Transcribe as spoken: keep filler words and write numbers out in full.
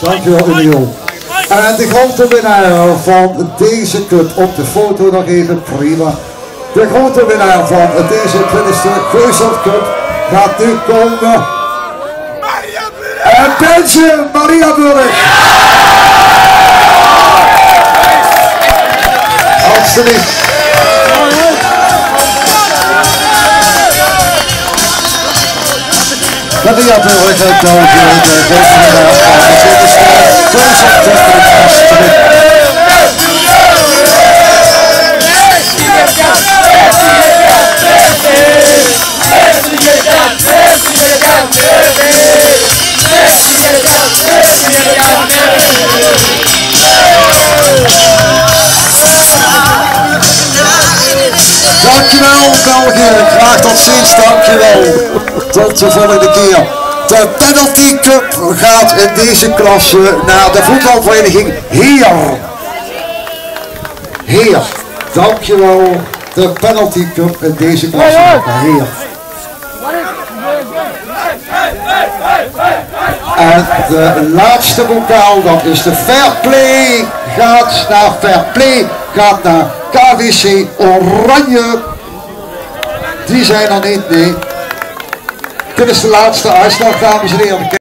Dankjewel, Union. En de grote winnaar van deze cup op de foto nog even, prima. De grote winnaar van deze twintigste Geuzelt Cup gaat nu komen. En Bentje Mariaburg. Alsjeblieft. Mariaburg heeft nou de grote winnaar van de twintigste Geuzelt Cup. Alsjeblieft. Dankjewel België, graag tot ziens, dankjewel. Tot de volgende keer. De penalty cup gaat in deze klasse naar de voetbalvereniging Heer. Heer, dankjewel. De penalty cup in deze klasse naar Heer. En de laatste bokaal, dat is de Fair Play, gaat naar Fair Play, gaat naar K W C Oranje. Die zijn er niet, nee. Dit is de laatste uitslag, dames en heren.